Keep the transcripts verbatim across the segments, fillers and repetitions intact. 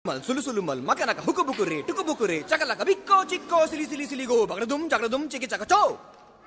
Mal sulu sulu mal makanaka huku buku re tuku buku re cakalaka bikko cikko sili sili sili go bagradum jagradum ciki cakaco.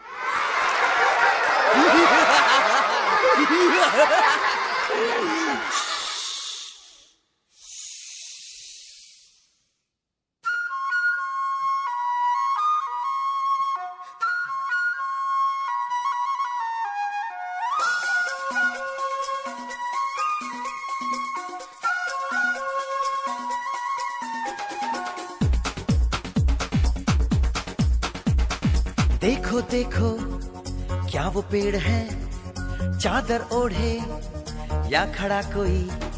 देखो देखो क्या वो पेड़ है, चादर ओढ़े या खड़ा कोई।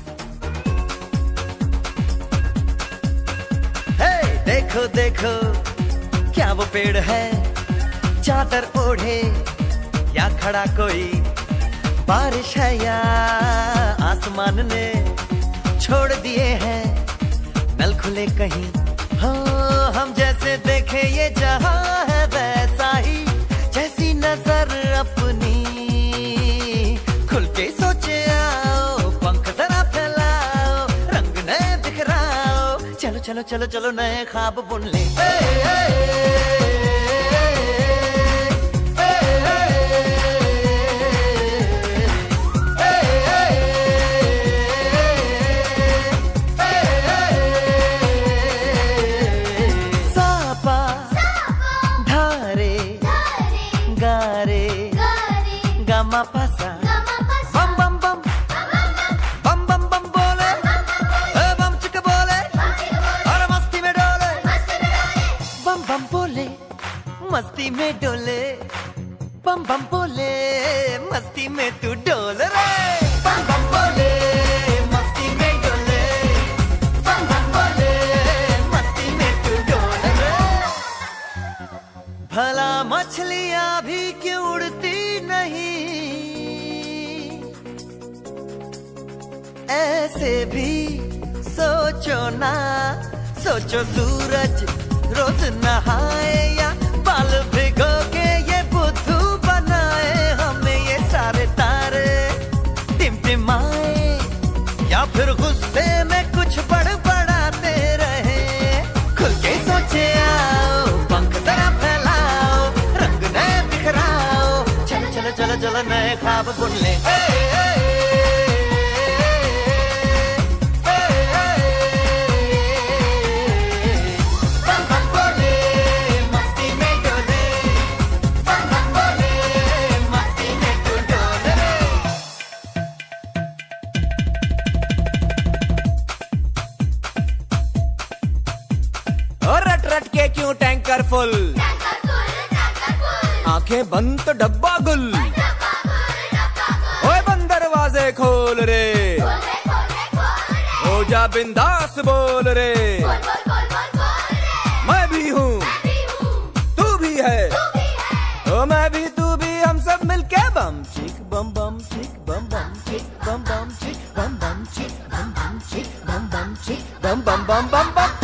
हे देखो देखो क्या वो पेड़ है, चादर ओढ़े या खड़ा कोई। बारिश है या आसमान ने छोड़ दिए हैं नल खुले कहीं। हाँ हम जैसे देखे ये जहां है वैसा ही, जैसी नजर अपनी खुल के सोचे आओ, पंख जरा फैलाओ, रंग नए बिखराओ। चलो चलो चलो चलो नए ख्वाब बुन ले। ए, ए, ए, Gama pasa, bam bam bam, bam bam bam बोले, ए बम चिक बोले, और मस्ती में डोले, बम बम बोले, मस्ती में डोले, बम बम बोले, मस्ती में तू डोल रे। बम बम बोले, मस्ती में डोले, बम बम बोले, मस्ती में तू डोल रे। भला मछलियां भी क्यों उड़ती नहीं, ऐसे भी सोचो ना। सोचो सूरज रोज नहाए या बाल भिगो के ये बुद्धू बनाए। हमें ये सारे तारे टिमटिमाए या फिर गुस्से में कुछ बड़बड़ाते रहे। खुल के सोचे आओ, पंख जरा फैलाओ, रंग नए बिखराओ। चलो चलो चलो चलो नए ख्वाब बुन ले। ए, ए, और रट रट के क्यों टैंकर फुल, आंखें बंद तो डब्बा गुल। ओए बंद दरवाजे खोल रे, हो जा बिंदास बोल रे। मैं भी हूँ तू भी है, ओ मैं भी तू भी, हम सब मिलके बम चिक बम बम चिक बम बम चिक बम बम चिक बम बम चिक बम बम चिक बम बम चिक बम बम बम बम बम।